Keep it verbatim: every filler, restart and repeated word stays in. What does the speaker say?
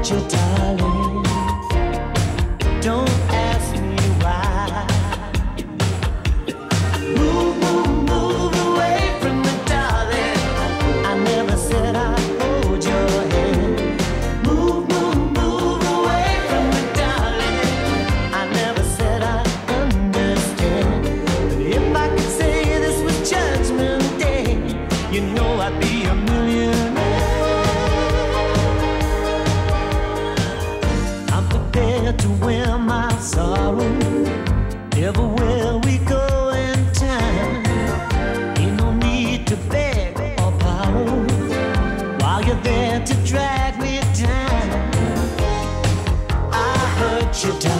hurt you, darling. Don't ask me why. Move, move, move away from me, darling. I never said I'd hold your hand. Move, move, move away from me, darling. I never said I'd understand. But if I could say this was Judgment Day, you know I'd be a millionaire. I'm prepared to wear my sorrow everywhere we go in time. Ain't no need to beg or borrow while you're there to drag me down. I hurt you down.